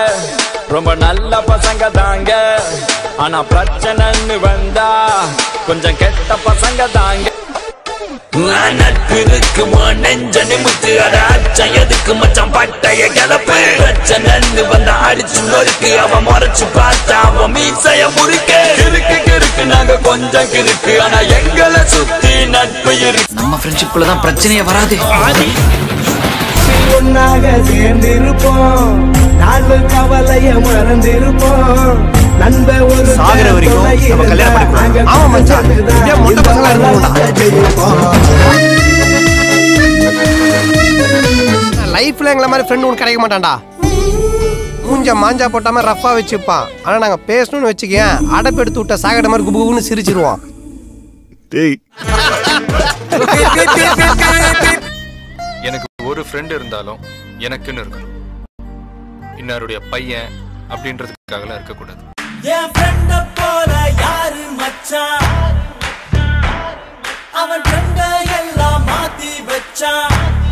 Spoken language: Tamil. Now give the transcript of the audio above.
ரொம்ப நல்ல பசங்க தாங்க. ஆனா பிரச்சனைன்னு வந்தா கொஞ்சம் கெட்ட பசங்க தாங்க. நட்பு இருக்குமா நெஞ்ச நிமித்து அட அச்சம் எதுக்கு மச்சான் பட்டைய கிளப்பு. பிரச்சனைன்னு வந்தா அடிச்சு நொறுக்கு அவன் முறைச்சு பார்த்தா அவன் மீசைய முறுக்கு. கிறுக்கு கிறுக்கு நாங்க கொஞ்சம் கிறுக்கு ஆனா எங்களை சுத்தி நட்பு இருக்கு. நம்ம ஃப்ரெண்ட்ஷிப்குள்ளதான் பிரச்சனையே வராது. ஒன்னாக சேர்ந்திருப்போம் நாலு கவலைய மறந்திருப்போம். நண்ப ஒரு சாகர வரைக்கும் நம்ம கல்யாணம் பண்ணிக்கலாம். ஆமா மச்சான், இதே மொட்டை பசங்களா இருக்கணும்டா. லைஃப்ல எங்களை மாதிரி ஃப்ரெண்ட் ஒன்று கிடைக்க மாட்டான்டா. மூஞ்ச மாஞ்சா போட்டாம ரஃபா வச்சுப்பான். ஆனா நாங்க பேசணும்னு வச்சுக்கேன் அடப்பு எடுத்து விட்ட சாகட மாதிரி குபுகுன்னு சிரிச்சிருவான். எனக்கு ஒரு ஃப்ரெண்ட் இருந்தாலும் எனக்குன்னு இருக்கணும். இன்னாருடைய பையன் அப்படின்றதுக்காகலாம் இருக்கக்கூடாது. என் ஃப்ரெண்ட போல யாரு மச்சான், அவன் ஃப்ரெண்ட எல்லாம் மாத்தி வச்சான்.